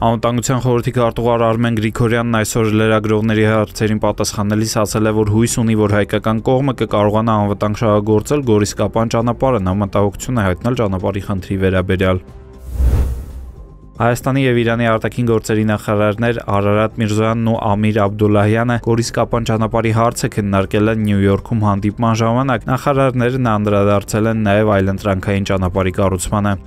Անվտանգության խորհրդի քարտուղար Արմեն Գրիգորյանն այսօր լրագրողների հարցերին պատասխանելիս ասել է, որ հույս ունի, որ հայկական կողմը կկարողանա անվտանգ շահագործել Գորիս-Կապան ճանապարհը, նա մտահոգություն է հայտնել ճանապարհի խնդրի վերաբերյալ։ Հայաստանի եւ Իրանի արտաքին գործերի նախարարներ Արարատ Միրզոյանն ու Ամիր Աբդուլլահյանը Գորիս-Կապան ճանապարհի հարցը քննարկել են Նյու Յորքում հանդիպման ժամանակ։ Նախարարներն անդրադարձել են նաեւ այլընտրանքային ճանապարհի կառուցմանը։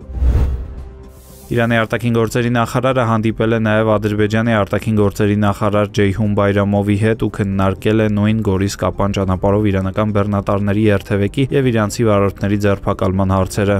Իրանի արտաքին գործերի նախարարը հանդիպել է նաև Ադրբեջանի արտաքին գործերի նախարար Ջեյհուն Բայրամովի հետ ու քննարկել է նույն Գորիս-Կապան ճանապարհով իրանական բեռնատարների երթևեկի եւ իրանցի վարորդների ձերբակալման հարցերը։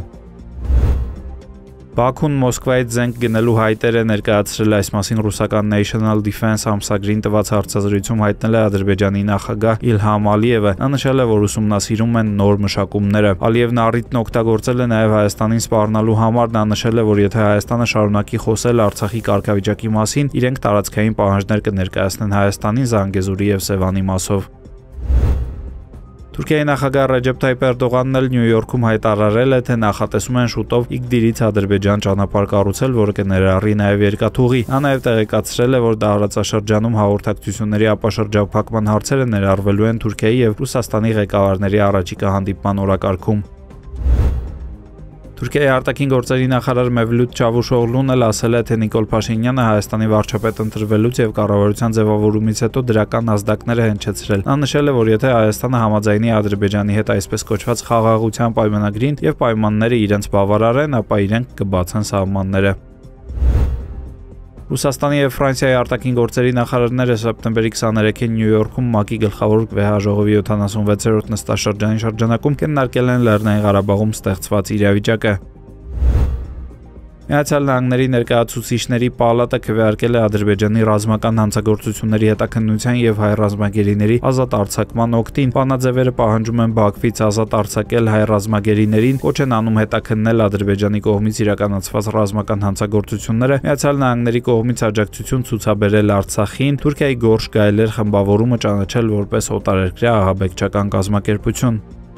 Բաքուն Մոսկվայից զենք գնելու հայտեր է ներկայացրել, այս մասին ռուսական National Defense ամսագրին տված հարցազրույցում հայտնել է Ադրբեջանի նախագահ Իլհամ Ալիևը։ Նա նշել է, որ ուսումնասիրում են նոր մշակումները։ Ալիևն առիթն օգտագործել է նաև Հայաստանին սպառնալու համար, նա նշել է, որ եթե Հայաստանը շարունակի խոսել Արցախի կարգավիճակի մասին, իրենք տարածքային պահանջներ կներկայացնեն Հայաստանին Զանգեզուրի եւ Սևանի մասով։ Թուրքիայի նախագահ Ռեջեփ Թայիփ Էրդողանն էլ Նյու Յորքում հայտարարել է, թե նախատեսում են շուտով Իգդիրից Ադրբեջան ճանապարհ կառուցել, որը կներառի նաև երկաթուղի։ Նա նաև տեղեկացրել է, որ տարածաշրջանում հաղորդակցությունների ապաշրջափակման հարցերը ներառվելու են Թուրքիայի եւ Ռուսաստանի ղեկավարների առաջիկա հանդիպման օրակարգում։ Թուրքիայի արտաքին գործերի նախարար Մևլութ Չավուշօղլուն էլ ասել է, թե Նիկոլ Փաշինյանը Հայաստանի վարչապետ ընտրվելուց եւ կառավարության ձևավորումից հետո դրական ազդակներ է հնչեցրել։ Նա նշել է, որ եթե Հայաստանը համաձայնի Ադրբեջանի հետ այսպես կոչված խաղաղության պայմանագրին եւ պայմանները իրենց բավարարեն, ապա իրենք կբացեն սահմանները։ Ռուսաստանի եւ Ֆրանսիայի արտաքին գործերի նախարարները սեպտեմբերի 23-ին Նյու Յորքում ՄԱԿ-ի գլխավոր վեհաժողովի 76-րդ նստաշրջանի շրջանակում քննարկել են Լեռնային Ղարաբաղում ստեղծված իրավիճակը։ Միացյալ Նահանգների ներկայացուցիչների պալատը քվեարկել է Ադրբեջանի ռազմական հանցագործությունների հետաքննության եւ հայ ռազմագերիների ազատ արձակման օգտին։ Բանաձևերը պահանջում են Բաքվից ազատ արձակել հայ ռազմագերիներին, կոչ են անում հետաքննել Ադրբեջանի կողմից իրականացված ռազմական հանցագործությունները, Միացյալ Նահանգների կողմից աջակցություն ցուցաբերել Արցախին, Թուրքիայի Գորշ գայլեր խմբավորումը ճանաչել որպես օտարերկրյա ահաբեկչական կազմակերպություն։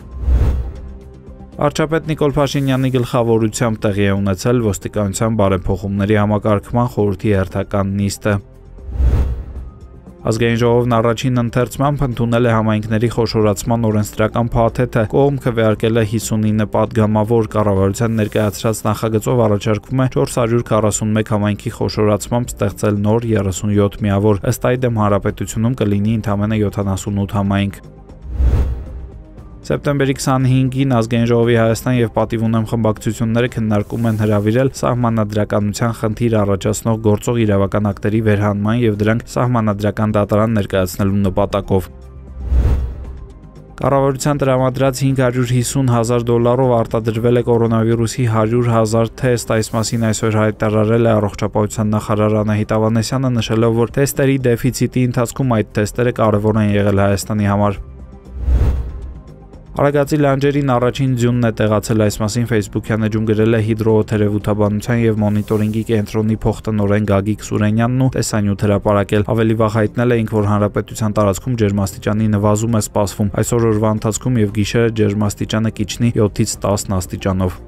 Վարչապետ Նիկոլ Փաշինյանի գլխավորությամբ տեղի է ունեցել ոստիկանության բարեփոխումների համակարգման խորհրդի հերթական նիստը։ Ազգային ժողովն առաջին ընթերցմամբ ընդունել է համայնքների խոշորացման օրենսդրական փաթեթը, կողմ քվեարկել է 59 պատգամավոր, կառավարության ներկայացրած նախագծով առաջարկվում է 441 համայնքի խոշորացմամբ ստեղծել նոր 37 միավոր, ըստ այդմ հանրապետությունում կլինի ընդամենը 78 համայնք։ Սեպտեմբերի 25-ին Ազգային ժողովի Հայաստան եւ Պատիվ ունեմ խմբակցությունները քննարկում են հրավիրել սահմանադրականության խնդիր առաջացնող գործող իրավական ակտերի վերհանման եւ դրանք սահմանադրական դատարան ներկայացնելու նպատակով։ Կառավարության տրամադրած $550,000 արտադրվել է կորոնավիրուսի 100,000 թեստ, այս մասին այսօր հայտարարել է առողջապահության նախարար Անահիտ Ավանեսյանը, նշելով, որ թեստերի դեֆիցիտի ընթացքում այդ թեստերը կարևոր են եղել Հայաստանի համար։ Արագածի լանջերին առաջին ձյունն է տեղացել, այս մասին Facebook-յան էջում գրել է հիդրոթերապևտաբանության եւ մոնիտորինգի կենտրոնի փոխտնօրեն Գագիկ Սուրենյանն ու տեսանյութ հրապարակել։ Ավելի վաղ հայտնել էինք, որ հանրապետության տարածքում ջերմաստիճանի նվազում է սպասվում։ Այսօր օրվա ընթացքում եւ գիշերը ջերմաստիճանը կիջնի 7-ից 10 աստիճանով։